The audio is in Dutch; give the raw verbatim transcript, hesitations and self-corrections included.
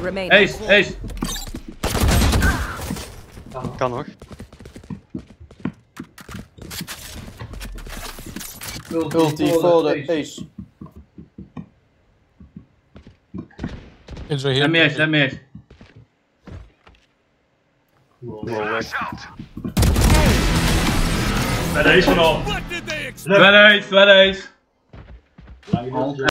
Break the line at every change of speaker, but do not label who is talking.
remaining.
Ace, ace.
Kan nog.
Ulti voor de ace.
Is er hier?
Let me eens, let me eens.
Bij deze vanaf.
Wel eens, wel eens.